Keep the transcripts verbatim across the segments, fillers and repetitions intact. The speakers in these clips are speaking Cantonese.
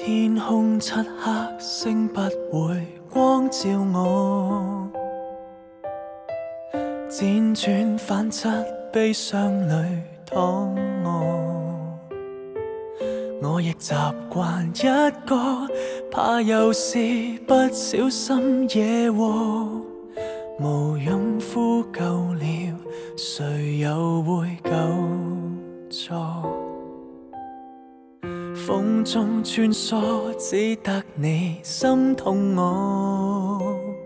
天空漆黑，星不會光照我，輾轉反側，悲傷裏躺卧。我亦習慣一個，怕有時不小心惹禍，無用呼救了，誰又會救助？風中穿梭，只得你心痛我，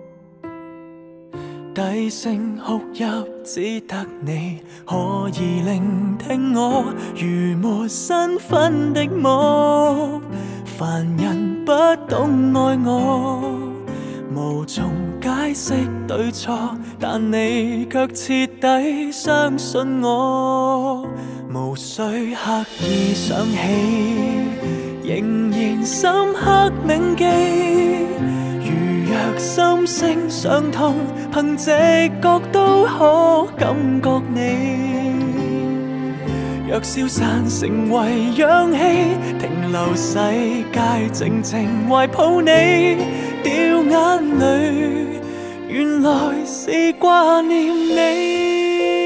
低聲哭泣，只得你可以聆聽我，如沒身份的我，凡人不懂愛我，無從解釋對錯，但你卻徹底相信我，無需刻意想起，仍然深刻銘記。如若心聲傷痛，憑直覺都可感覺你。若消散成為氧氣，停留世界靜靜懷抱你，掉眼淚，原來是掛念你。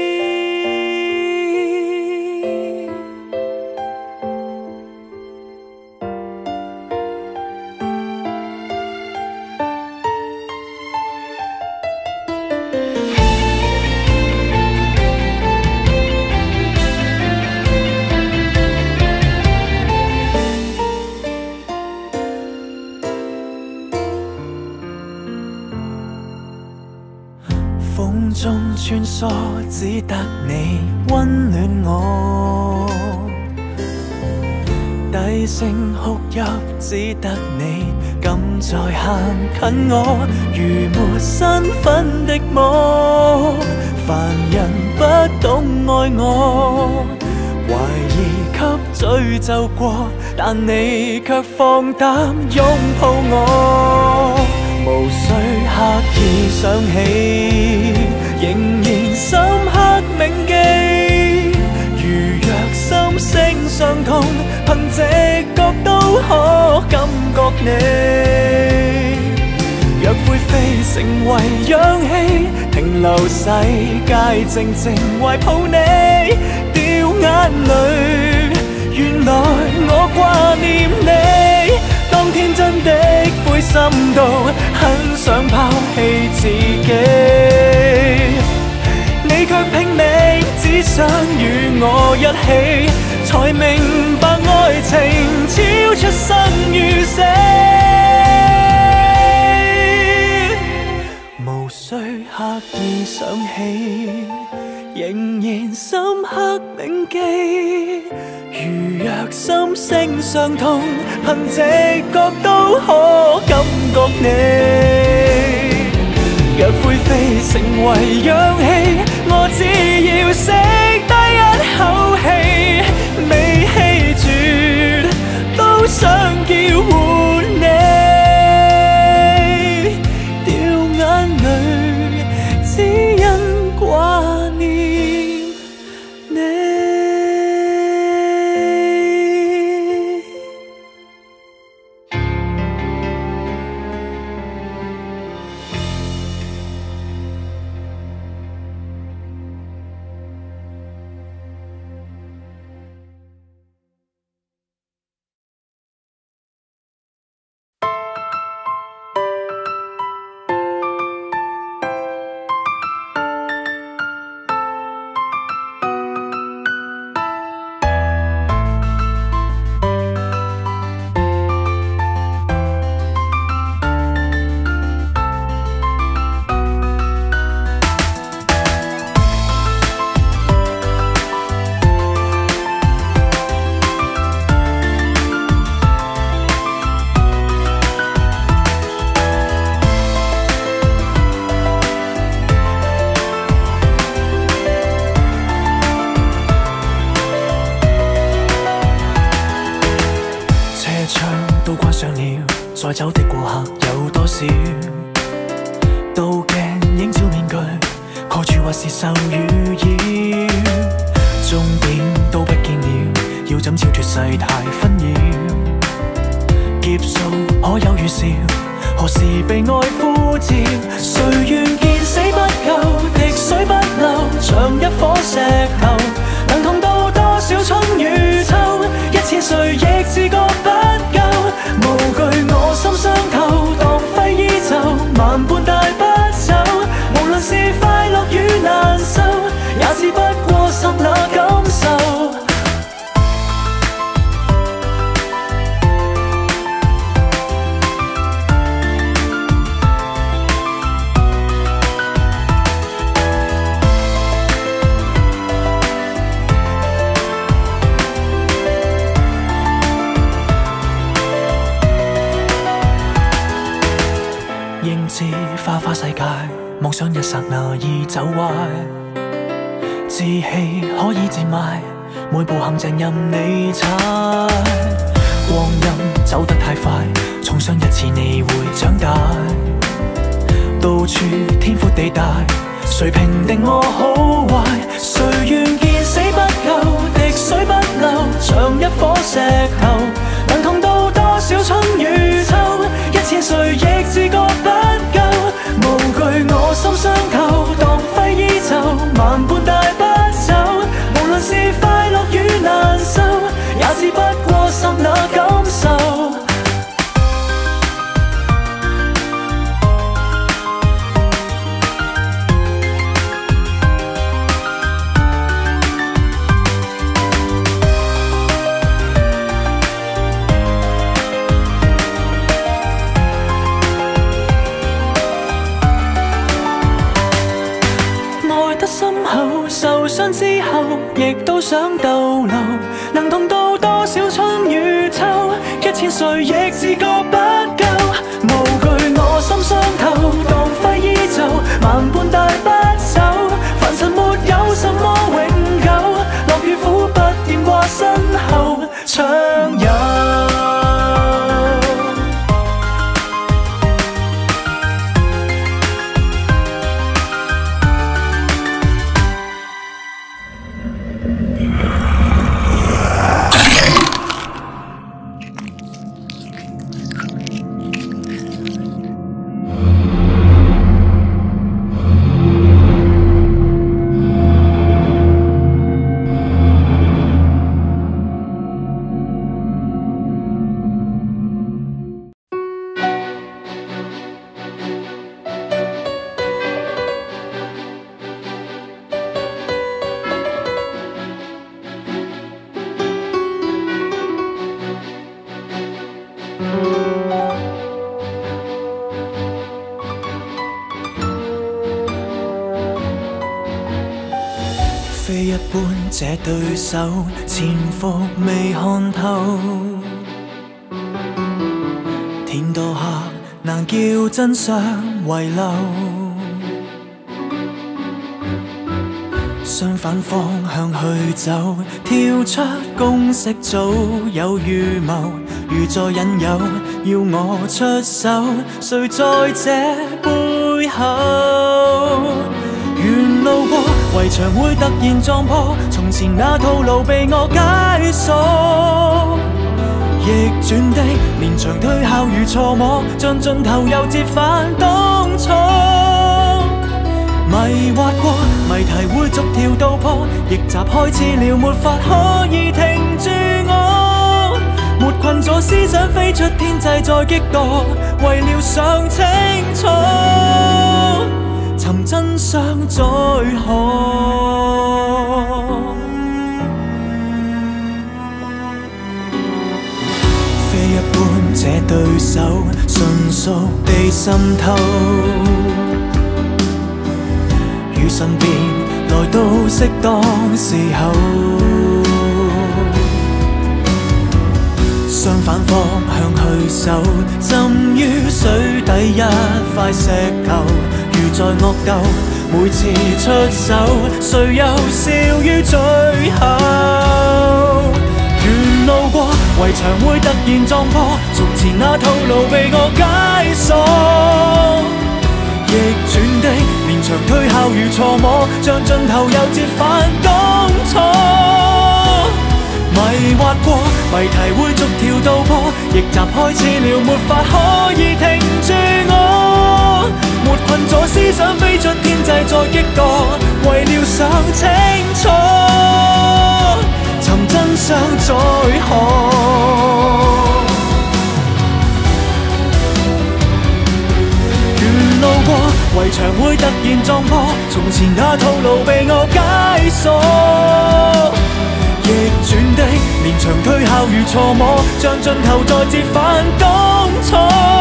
風中穿梭，只得你溫暖我，低聲哭泣，只得你敢再行近我，如沒身份的我，凡人不懂愛我，懷疑給詛咒過，但你卻放膽擁抱我，無需刻意想起，仍然深刻銘記。如若心聲傷痛，憑直覺都可感覺你。若灰飛成為氧氣，停留世界靜靜懷抱你，掉眼淚，原來我掛念你。當天真的灰心到很想拋棄自己，你卻拼命只想與我一起，才明白愛情超出生與死，無需刻意想起，仍然深刻銘記。如若心聲傷痛，憑直覺都可感覺你。若灰飛成為氧氣，我只要息低一口氣，未氣絕都想叫喚你，掉眼淚，只因掛念你。再走的過客有多少？倒鏡映照面具，蓋住或是受與擾。終點都不見了，要怎超脱世態紛擾？叫笑，何時被愛呼召？誰願見死不救，滴水不漏，像一顆石頭，能痛到多少春與秋？一千歲亦自覺不夠，無懼我心傷透，當揮衣袖，萬般帶不走。無論是快樂與難受，也只不過剎那感受。應知花花世界，妄想一剎那已走壞，志氣可以賤賣，每步陷阱任你踩。光陰走得太快，重傷一次你會長大。到處天闊地大，誰評定我好壞？誰願見死不救，滴水不漏，像一顆石頭，能痛到多少春與秋？一千歲亦自覺不夠，無懼我心傷透，當揮衣袖，萬般帶不走。無論是快樂與難受，也只不過剎那感受。受傷之後，亦都想逗留，能痛到多少春與秋？一千歲亦自覺不夠，無懼我心傷透，當揮衣袖，萬般帶不走。凡塵沒有什麼永久，樂與苦不掂掛身後，長有。非一般這對手，潛伏未看透，天多黑，難叫真相遺漏。相反方向去走，跳出公式早有預謀，如在引誘，要我出手，誰在這背後？沿路過圍牆會突然撞破，從前那套路被我解鎖。逆轉的連場推敲如錯摸，將盡頭又折返當初。迷惑過，謎題會逐條道破，逆襲開始了，沒法可以停住我。沒困咗思想飛出天際再激墮，為了想清楚。尋真相再可，非一般這對手，純屬地滲透，於身邊來到適當時候。相反方向去走，浸於水底一塊石頭，如在惡鬥，每次出手，誰又笑於最後？沿路過圍牆會突然撞破，從前那套路被我解鎖。逆轉的連場推敲如錯摸，將盡頭又折返當初。迷惑過，謎題會逐條道破， 逆襲開始了，沒法可以停住我。沒困咗思想飛出天際再激盪，為了想清楚，尋真相再看。路過圍牆會突然撞破，從前那套路被我解鎖。逆轉的連場推敲如錯摸，將盡頭再折返當初。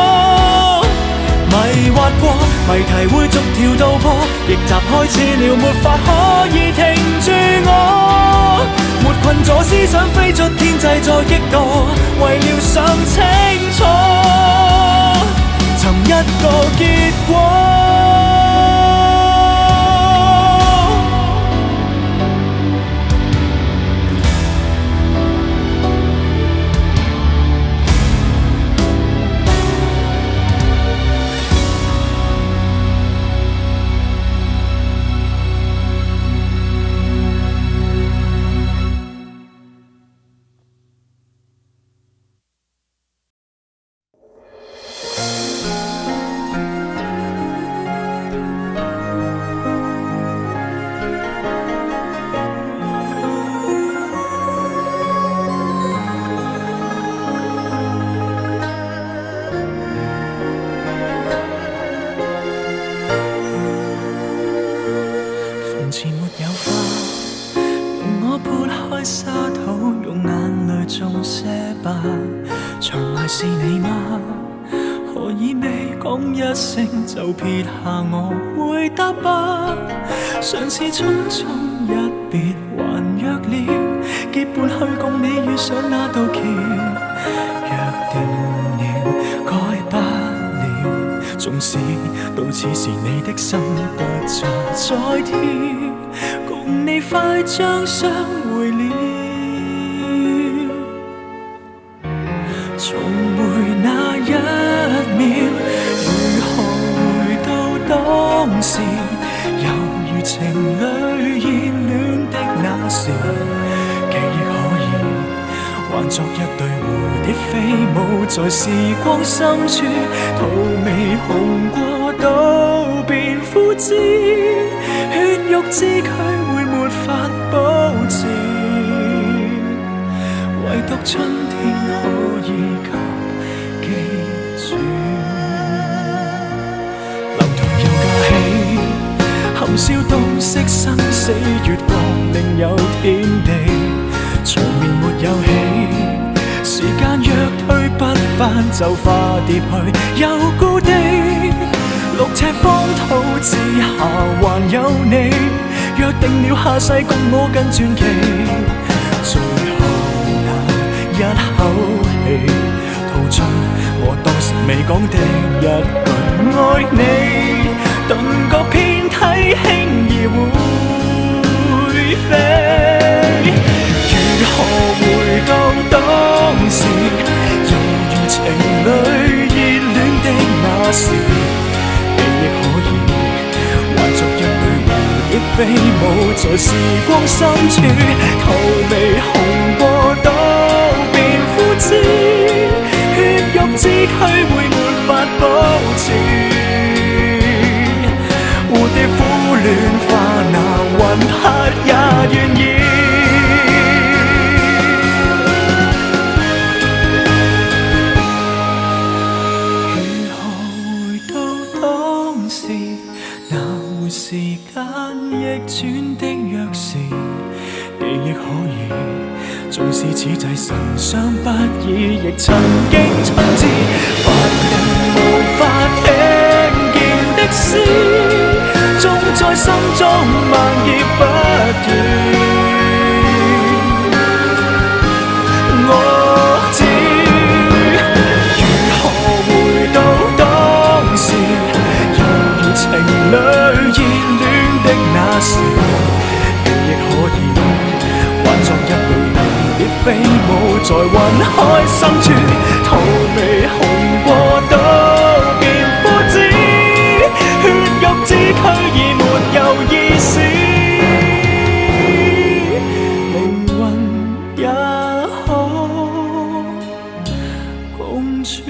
迷惑過，謎題會逐條道破，逆襲開始了，沒法可以停住我。沒困咗思想飛出天際再激盪，為了想清楚，尋一個結果。就撇下我會答吧，嘗試匆匆一別還約了，結伴去共你遇上那道橋，約定了改不了，縱使到此時你的心不再再跳，共你快將相會了，重回那一秒。當時猶如情侶熱戀的那時，記憶可以還作一對蝴蝶飛舞在時光深處，荼蘼紅過都變枯枝，血肉之軀會沒法保持，唯獨春天可以給記住。含笑洞悉生死月光，另有天地。場面沒有戲，時間若推不返，就化蝶去有故地。六尺荒土之下還有你，約定了下世共我更傳奇。最後那一口氣，吐出我當時未講的一句愛你。頓覺遍體輕易會飛，如何回到當時，猶如情侶熱戀的那時，記憶可以還作一對蝴蝶飛舞在時光深處，荼蘼紅過都變枯枝，血肉之軀會沒法保持。蝴蝶苦戀化那雲魄也願意，如何回到當時，那會時間逆轉的鑰匙，記憶可以，縱使此際神傷不已，亦曾經春至，凡人無法聽見的詩。縱在心中漫延不斷，我知如何回到當時，猶如情侶熱戀的那時，記憶可以還作一對蝴蝶飛舞在雲海深處，荼蘼紅過都變枯枝，血肉之軀已沒有意思，靈魂也可共遠處。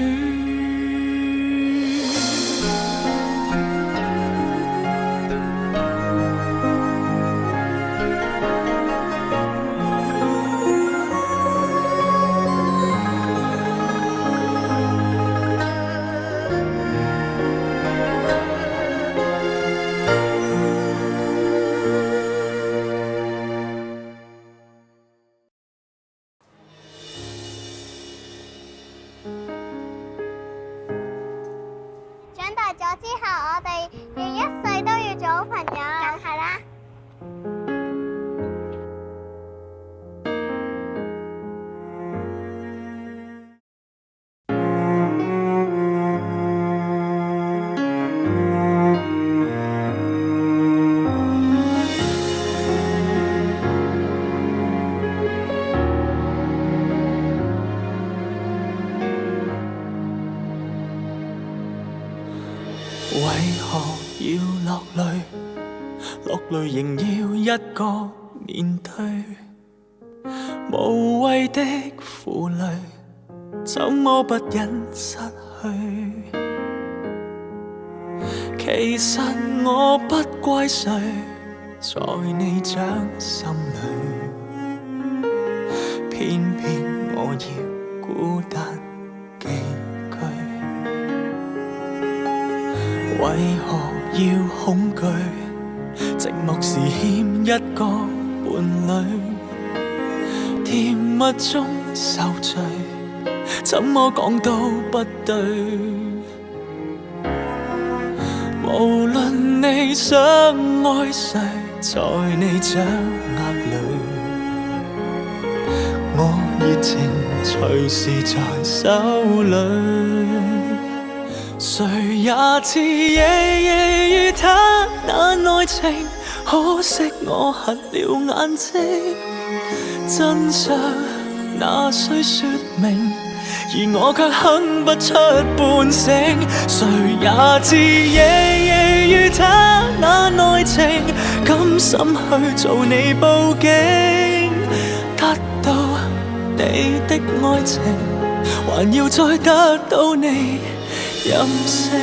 長大咗之後，我哋要一世都要做好朋友。梗係啦。 為何要落淚？落淚仍要一個面對，無謂的負累，怎麼不忍失去？其實我不怪誰，在你掌心裏，偏偏我要孤單寄居。為何要恐懼？寂寞時欠一個伴侶，甜蜜中受罪，怎麼講都不對。無論你想愛誰，在你掌握裏，我熱情隨時在手裏。誰也知夜夜與他那愛情，可惜我瞎了眼睛。真相哪需說明，而我卻哼不出半聲。誰也知夜夜與他那愛情，甘心去做你報警，得到你的愛情，還要再得到你任性。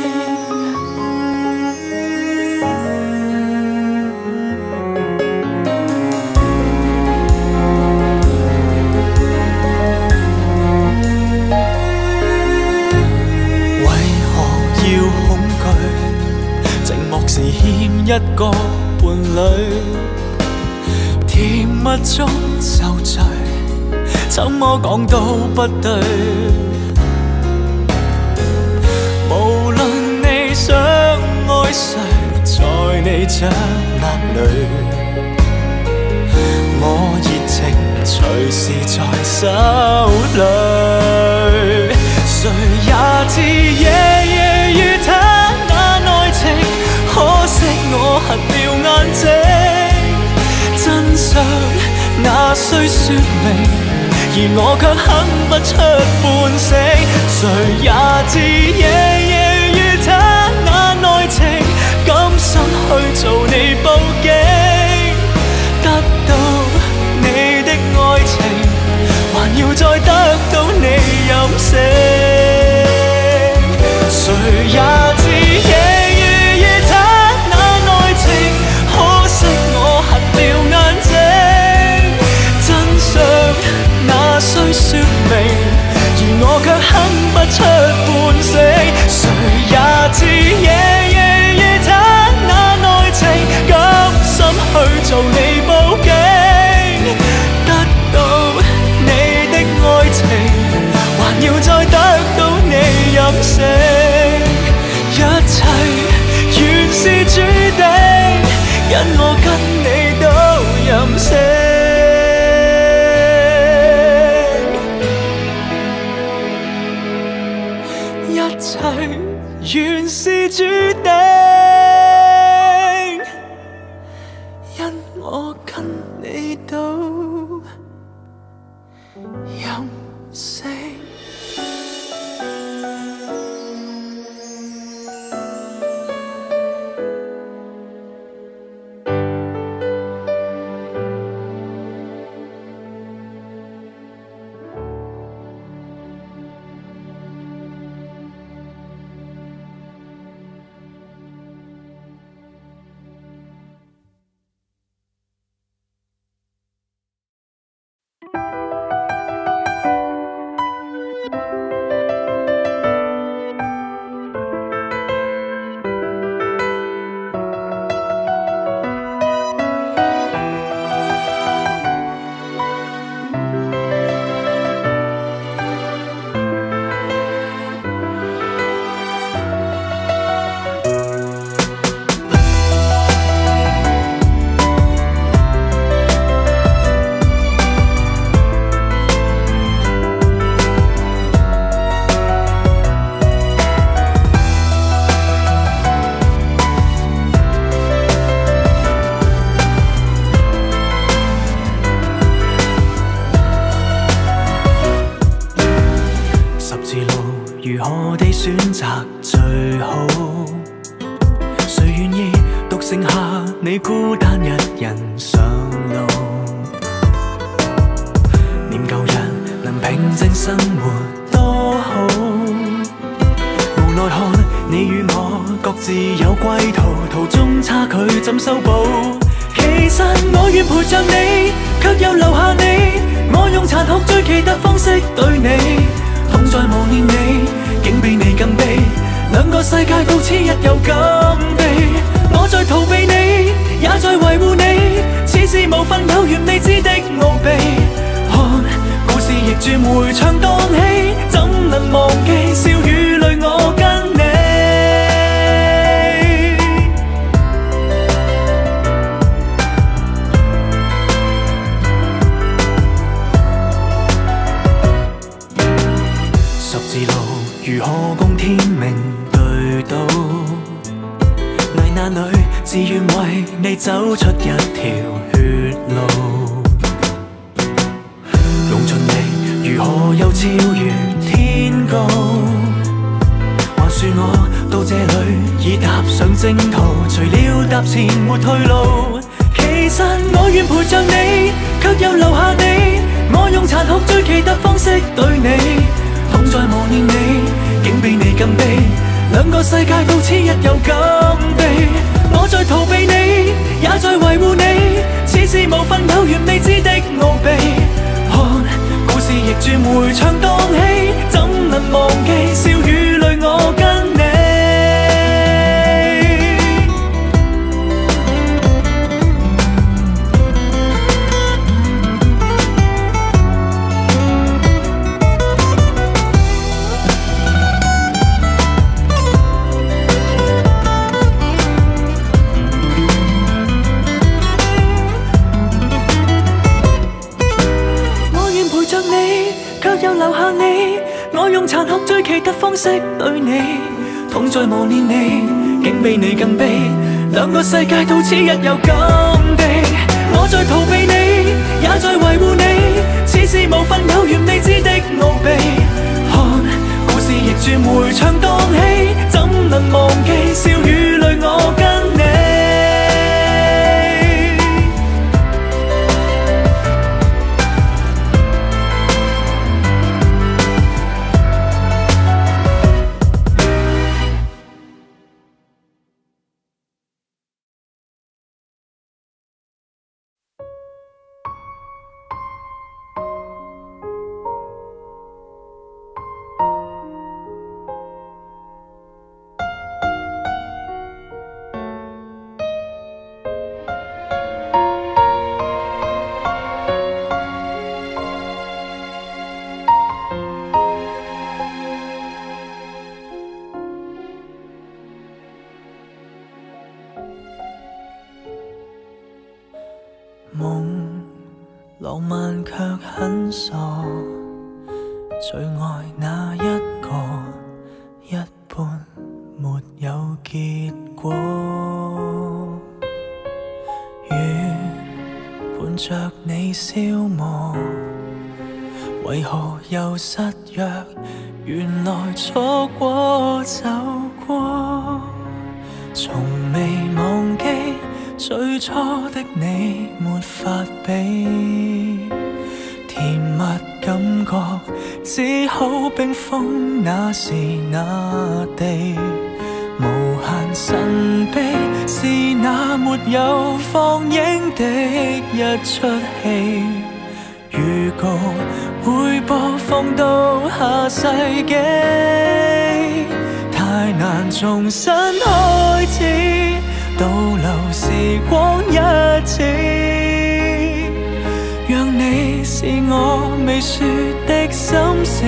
為何要恐懼？寂寞時欠一個伴侶，甜蜜中受罪，怎麼講都不對。無論你想愛誰，在你掌握裏，我熱情隨時在手裏。誰也知夜夜與他那愛情，可惜我瞎了眼睛。真相哪需說明，而我卻哼不出半聲。誰也知夜夜與他那愛情，甘心去做你報警，得到你的愛情，還要再得到你任性。誰也知夜夜與他那愛情，可惜我瞎了眼睛。真相哪需說明，而我卻哼不出半聲。誰也知夜夜與他那愛情，甘心去做你報警，得到你的愛情，還要再得到你任性。一切原是注定，因我跟你都任性。一切原是注定，因我跟你都任性。 如何地選擇最好？誰願意獨剩下你孤單一人上路？念舊日能平靜生活多好，無奈看你與我各自有歸途，途中差距怎修補？其實我願陪着你，卻又留下你。我用殘酷最奇特方式對你，痛在磨練你，竟比你更悲。兩個世界到此一遊咁地，我在逃避你，也在維護你，似是無份有緣未知的奧秘。看故事逆轉迴腸蕩氣，怎能忘記笑與淚我跟你。十字路如何共天命對到？危難裏自願為你走出一條血路，用盡力如何又超越天高？還說我到這裏已踏上征途，除了踏前沒退路。其實我願陪着你，卻又留下你。我用殘酷最奇特方式對你，痛在磨練你，竟比你更悲。兩個世界到此一遊咁地，我在逃避你，也在維護你，似是無份有緣未知的奧秘。看故事逆轉迴腸蕩氣，怎能忘記笑與淚我跟你。又留下你，我用殘酷最奇特方式對你，痛在磨練你，竟比你更悲。兩個世界到此一遊咁地，我在逃避你，也在維護你，似是無份有緣未知的奧秘。看故事逆轉迴腸蕩氣，怎能忘記笑與淚我跟你。夢浪漫卻很傻，最愛那一個，一半沒有結果。雨伴着你消磨，為何又失約？原來錯過走過，從未忘記最初的你沒法比，甜蜜感覺只好冰封那時那地，無限神秘是那沒有放映的一出戲，預告會播放到下世紀，太難重新開始，倒流時光一次，讓你是我未說的心事，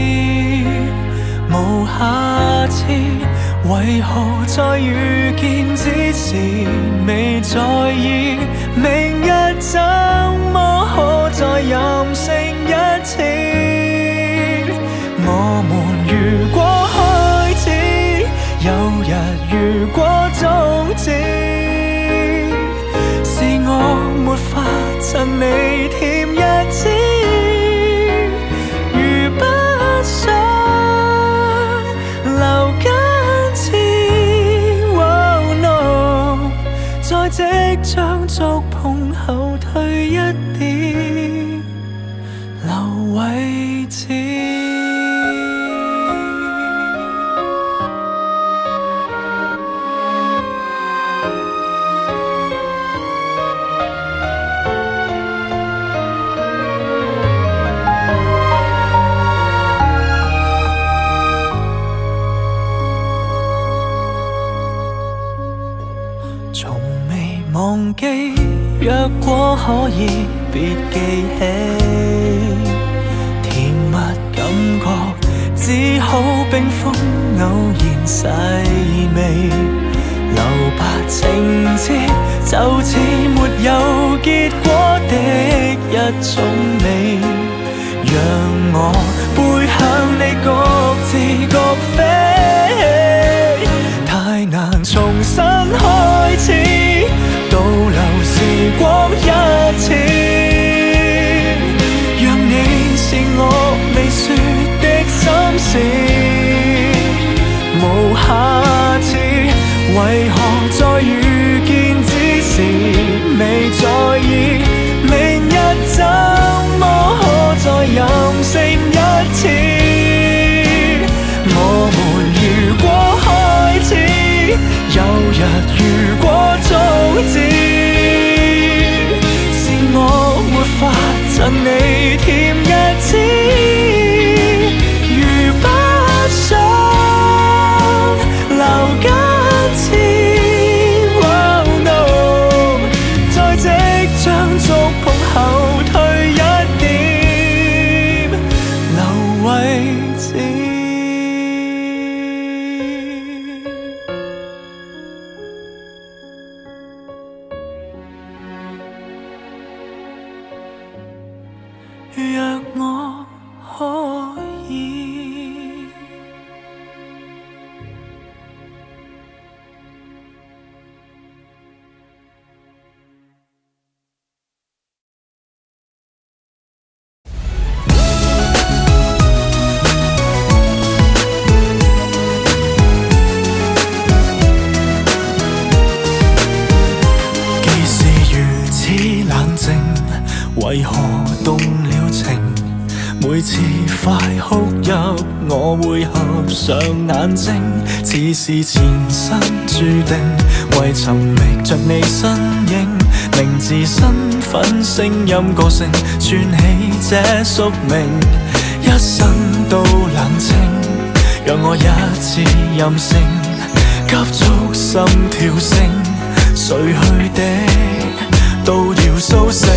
無下次，為何在遇見之時未在意，明日怎麼可再任性一次，我們如果開始，有日如果終止，是我沒法贈你甜日子，如不想忘記，若果可以別記起，甜蜜感覺只好冰封偶然細微，留白情節就似沒有結果的一種美，讓我背向你各自各飛，太難重新開始，倒流時光一次，讓你是我未說的心事，無下次，為何在遇見之時未在意，明日怎麼可再任性一次，我們如果開始，有日如果終止，是我沒法贈你甜日子，如不想留緊次， oh no， 在即將觸碰後退一點，留位置。若我可以，既是如此冷靜，為何動了情？每次快哭泣，我會合上眼睛，似是前生注定，為尋覓着你身影，名字、身份、聲音、個性，串起這宿命，一生都冷清，讓我一次任性，急促心跳聲，睡去的都要甦醒。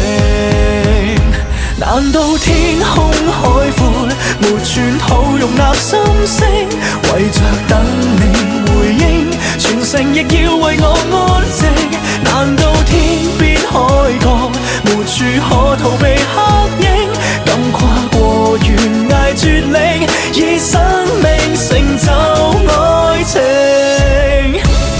難道天空海闊，沒寸土容納心聲，為着等你回應，全城亦要為我安靜。難道天邊海角，沒處可逃避黑影，敢跨過懸崖絕嶺，以生命成就愛情。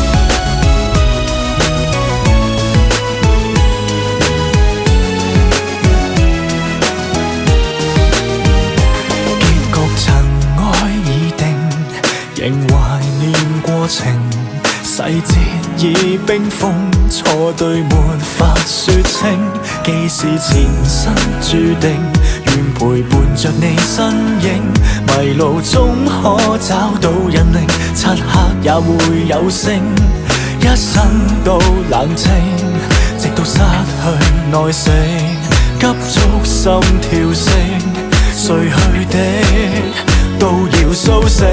仍懷念過程，細節已冰封，錯對沒法說清。既是前生注定，願陪伴着你身影，迷路中可找到引領，漆黑也會有聲。一生都冷清，直到失去耐性，急促心跳聲，睡去的都要甦醒。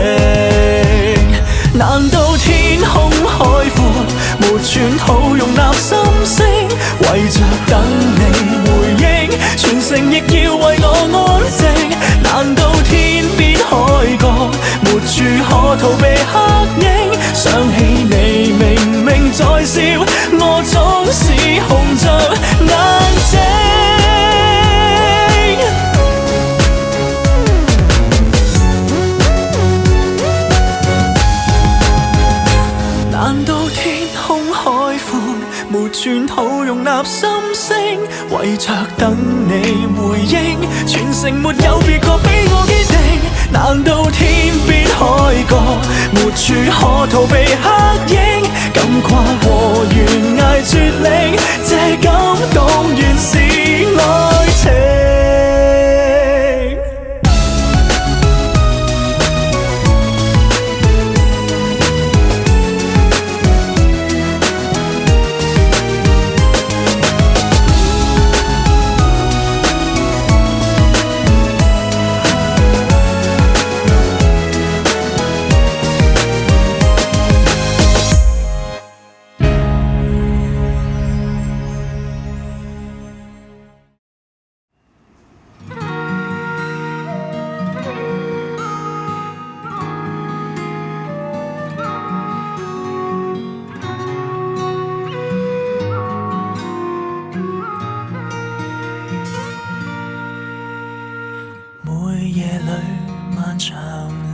難道天空海闊，沒寸土容納心聲，為着等你回應，全城亦要為我安靜。難道天邊海角，沒處可逃避黑影，想起你明明在笑，我總是紅着眼睛。難道天空海闊，沒寸土容納心聲，為着等你回應，全城沒有別個比我堅定。難道天邊海角，沒處可逃避黑影，敢跨過懸崖絕嶺，這感動原是愛情。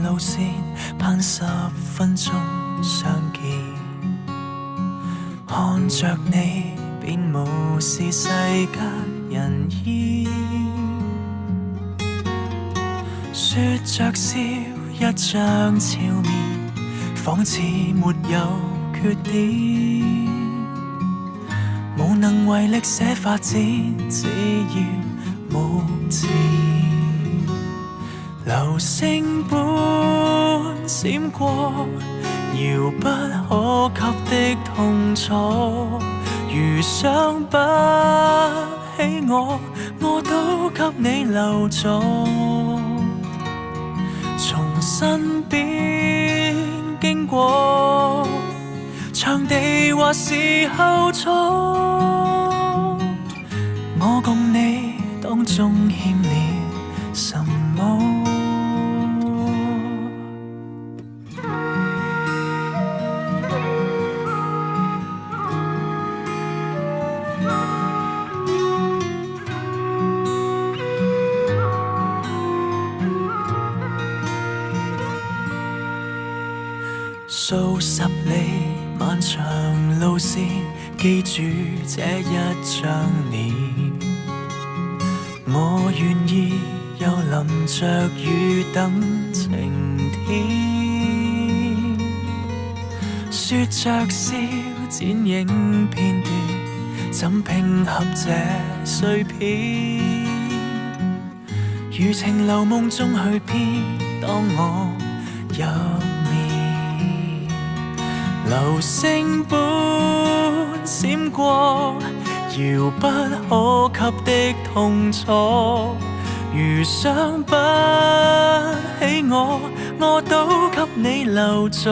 路線，盼十分鐘相見。看着你，便無視世間人意。說着笑，一張俏面，仿似沒有缺點。無能為力寫發展，只要無字。流星般閃過，遙不可及的痛楚。如想不起我，我都給你留咗。從身邊經過，場地或時候錯，我共你當中欠了什麼？數十里漫長路線，記住這一張臉。我願意又淋着雨等晴天，說着笑剪影片段，怎拼合這碎片？如情流夢中去偏，當我入流星般閃過，遙不可及的痛楚。如想不起我，我都給你留咗。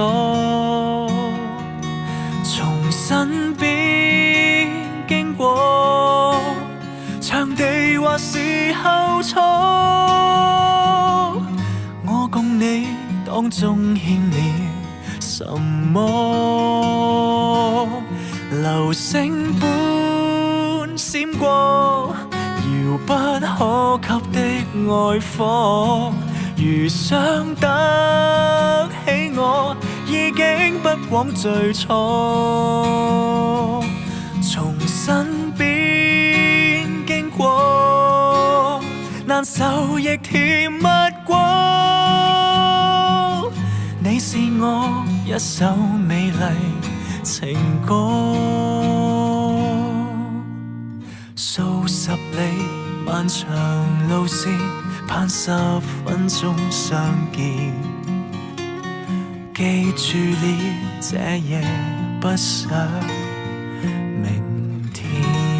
從身邊經過，場地或時候錯，我共你當中欠了什麼？流星般閃過，遙不可及的愛火。如想得起我，已經不枉最初。從身邊經過，難受亦甜蜜過。你是我一首美麗情歌，數十里漫長路線，盼十分鐘相見。記住了這夜不想明天。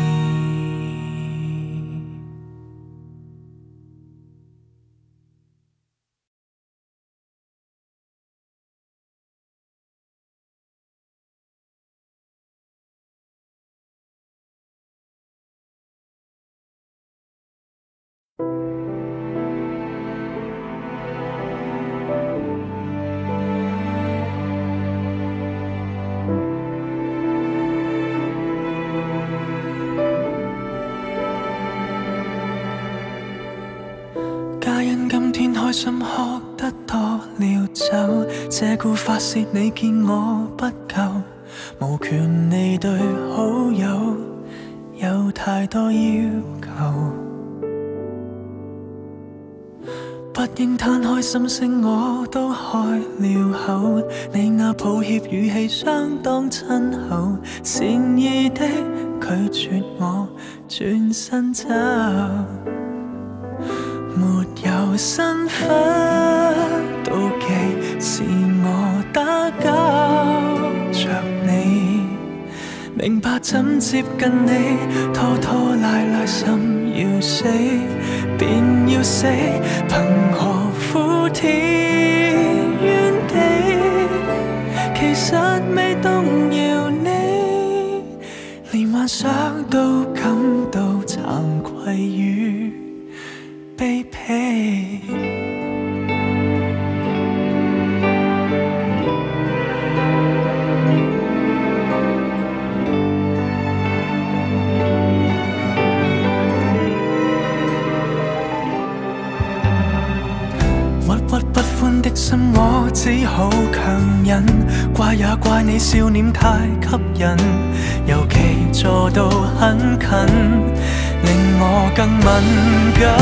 家人今天開心喝得多了酒，這股發洩你見我不夠，無權利對好友有太多要求。不應攤開心聲我都開了口，你那抱歉語氣相當親厚，善意的拒絕我轉身走。沒有身份妒忌，是我打攪着你，明白怎接近你，拖拖拉拉心要死便要死，憑何苦天怨地？其實未動搖你，連幻想都感到慚愧與卑鄙。鬱鬱不歡的心我只好強忍，怪也怪你笑臉太吸引，尤其坐到很近，令我更敏感。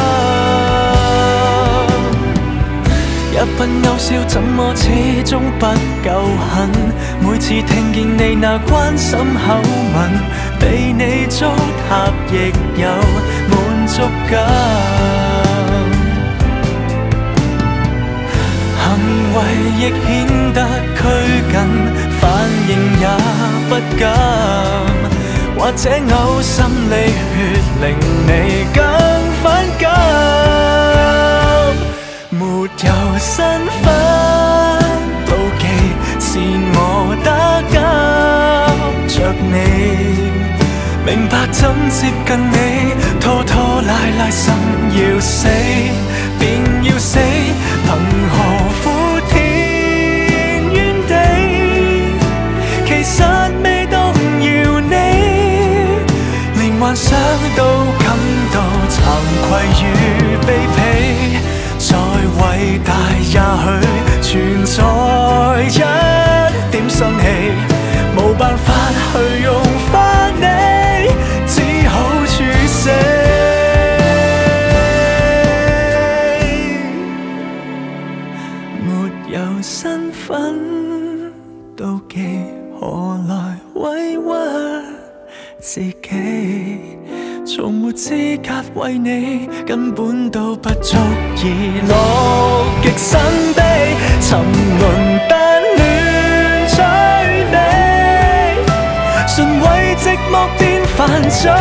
一品勾銷，怎麼始終不夠狠？每次聽見你那關心口吻，被你糟蹋亦有滿足感。行為亦顯得拘謹，反應也不敢，或者嘔心瀝血令你更反感。沒有身份妒忌，是我打攪着你，明白怎接近你，拖拖拉拉心要死便要死，憑何苦天怨地？其實未動搖你，連幻想都感到慚愧與卑鄙。再偉大也許存在一點生氣，冇辦法去用返你，只好處死。沒有身份妒忌，何來委屈自己？從沒資格為你，根本都不足以樂極生悲，沉淪但亂取你，純為寂寞便煩着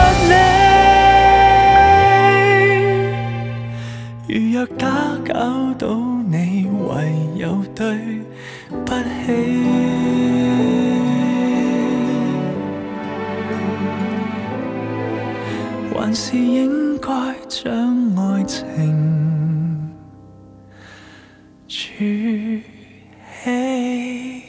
你。如若打攪到你，唯有對不起。還是應該將愛情儲起。